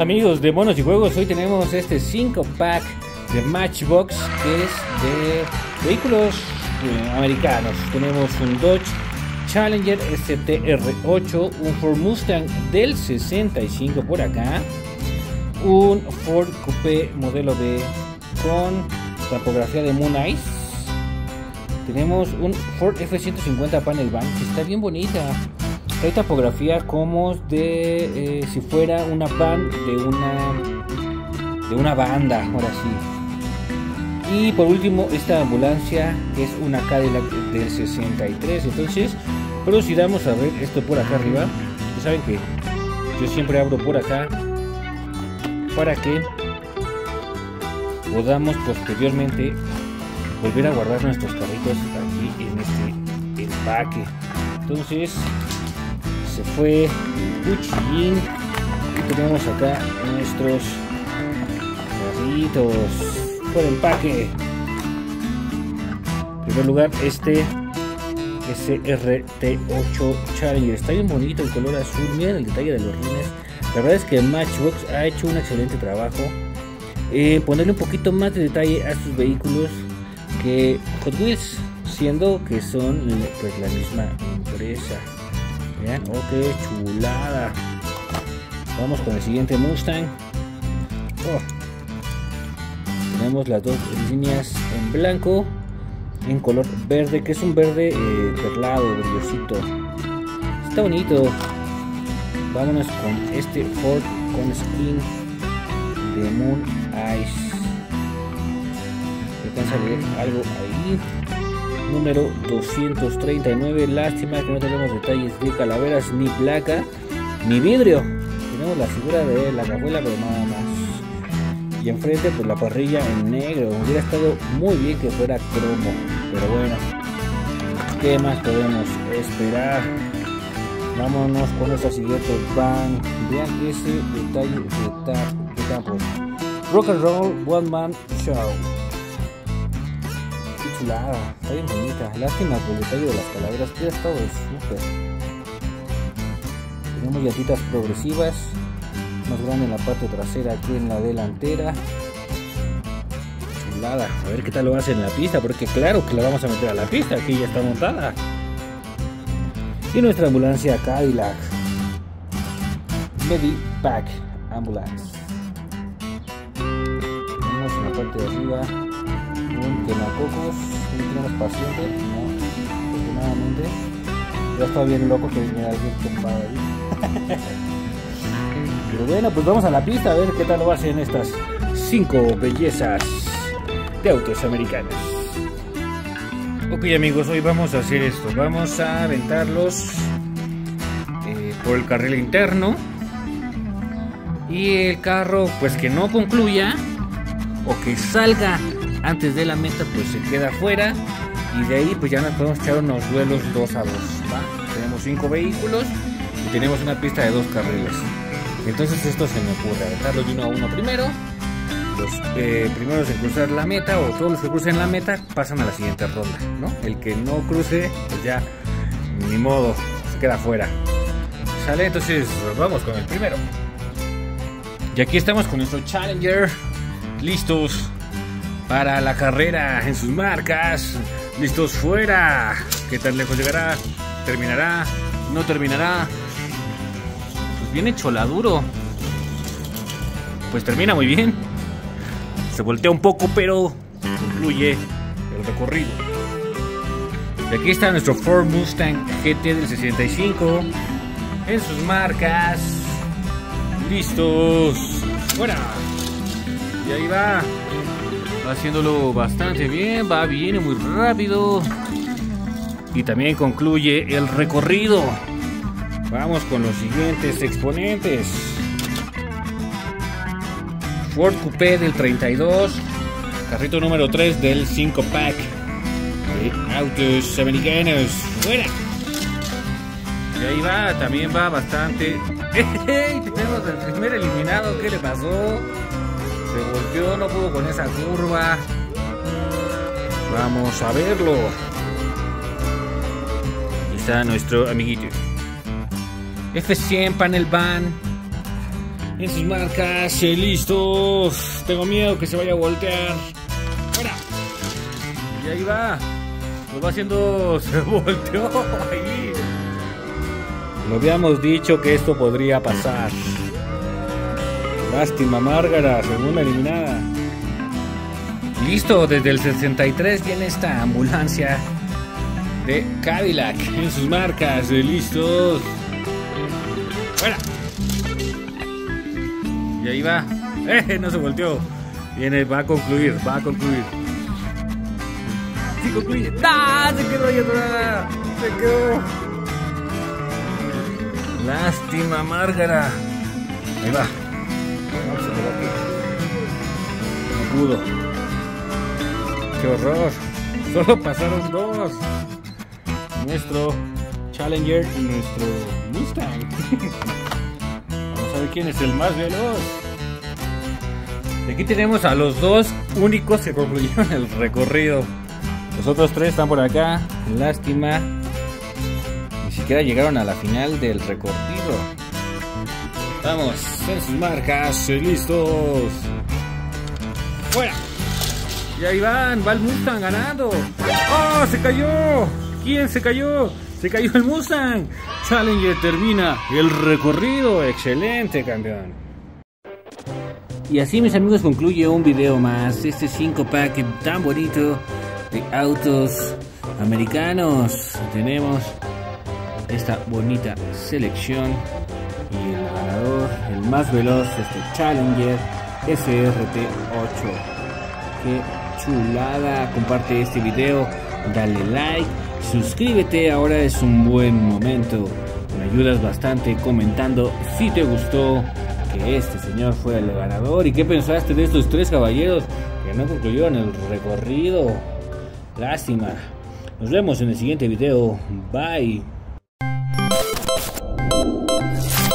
amigos de Monos y Juegos, hoy tenemos este 5-pack de Matchbox que es de vehículos americanos. Tenemos un Dodge Challenger STR8, un Ford Mustang del 65 por acá, un Ford Coupé modelo B con tapografía de Moon Eyes. Tenemos un Ford F-150 Panel Van que está bien bonita. Hay tapografía como de si fuera una van de una banda, ahora sí. Y por último esta ambulancia que es una Cadillac del 63. Entonces procedamos a ver esto por acá arriba. Ustedes saben que yo siempre abro por acá para que podamos posteriormente volver a guardar nuestros carritos aquí en este empaque. Entonces se fue el cuchillín y tenemos acá nuestros carritos por empaque. En primer lugar, este SRT8 Challenger está bien bonito, el color azul. Miren el detalle de los rines. La verdad es que Matchbox ha hecho un excelente trabajo ponerle un poquito más de detalle a sus vehículos que Hot Wheels, siendo que son pues la misma empresa. Vean, oh, qué chulada. Vamos con el siguiente Mustang. Tenemos las dos líneas en blanco, en color verde, que es un verde perlado, brillosito. Está bonito. Vámonos con este Ford con skin de Moon Eyes. Alcanza a leer algo ahí. Número 239. Lástima que no tenemos detalles de calaveras, ni placa, ni vidrio. Tenemos la figura de la cajuela, pero nada más. Y enfrente pues la parrilla en negro. Hubiera estado muy bien que fuera cromo, pero bueno, ¿qué más podemos esperar? Vámonos con esta siguiente van. Vean ese detalle de campos. Rock and Roll One Man Show. Qué chulada, está bien bonita. Lástima por el detalle de las calaveras, que ha estado súper. Tenemos llantitas progresivas, más grande en la parte trasera que en la delantera. Chulada, a ver qué tal lo hace en la pista, porque claro que la vamos a meter a la pista, aquí ya está montada. Y nuestra ambulancia Cadillac Medipack Ambulance. Tenemos en la parte de arriba un quemacocos. No tenemos paciente, no, afortunadamente. Ya está bien loco que viniera alguien tumbado ahí. Pero bueno, pues vamos a la pista a ver qué tal lo hacen estas 5 bellezas de autos americanos. Ok amigos, hoy vamos a hacer esto. Vamos a aventarlos por el carril interno. Y el carro pues que no concluya o que salga antes de la meta pues se queda fuera. Y de ahí pues ya nos podemos echar unos duelos 2 a 2, ¿va? Tenemos 5 vehículos y tenemos una pista de 2 carriles. Entonces esto se me ocurre, aventarlos de uno a uno primero. Los primeros en cruzar la meta, o todos los que crucen la meta, pasan a la siguiente ronda, ¿no? El que no cruce, pues ya, ni modo, se queda fuera. ¿Sale? Entonces, vamos con el primero. Y aquí estamos con nuestro Challenger, listos para la carrera en sus marcas, listos fuera. ¿Qué tan lejos llegará? ¿Terminará? ¿No terminará? Pues viene choladuro. Pues termina muy bien. Se voltea un poco, pero concluye el recorrido. Y aquí está nuestro Ford Mustang GT del 65 en sus marcas. Listos, fuera. Y ahí va haciéndolo bastante bien. Va, viene muy rápido. Y también concluye el recorrido. Vamos con los siguientes exponentes. Ford Coupé del 32, carrito número 3 del 5-pack de autos americanos. ¡Fuera! Y ahí va, también va bastante. ¡Hey! Tenemos el primer eliminado. ¿Qué le pasó? Se volteó, no pudo con esa curva. Vamos a verlo. Aquí está nuestro amiguito. F100 Panel Van En sus marcas, listos. Tengo miedo que se vaya a voltear. ¡Fuera! Y ahí va. Lo va haciendo. Se volteó ahí. Lo habíamos dicho que esto podría pasar. Lástima, Márgara, segunda eliminada. Listo, desde el 63 viene esta ambulancia de Cadillac. En sus marcas, listos. ¡Fuera! Y ahí va. No se volteó. Viene, va a concluir, Sí concluye. ¡Ah! Se quedó ahí atorada. Se quedó. Lástima, Márgara. Ahí va. No pudo. ¡Qué horror! Solo pasaron dos. Nuestro Challenger y nuestro Mustang. Vamos a ver quién es el más veloz. Aquí tenemos a los dos únicos que concluyeron el recorrido. Los otros tres están por acá. Lástima. Ni siquiera llegaron a la final del recorrido. Vamos, en sus marcas, listos. ¡Fuera! Y ahí va el Mustang ganando. ¡Oh, se cayó! ¿Quién se cayó? Se cayó el Mustang. Challenger termina el recorrido. Excelente, campeón. Y así, mis amigos, concluye un video más. Este 5-pack tan bonito de autos americanos. Tenemos esta bonita selección. Y el ganador, el más veloz, este Challenger SRT8. Qué chulada. Comparte este video, dale like, suscríbete, ahora es un buen momento. Me ayudas bastante comentando si te gustó que este señor fue el ganador y qué pensaste de estos tres caballeros que no concluyeron el recorrido. Lástima. Nos vemos en el siguiente video. Bye.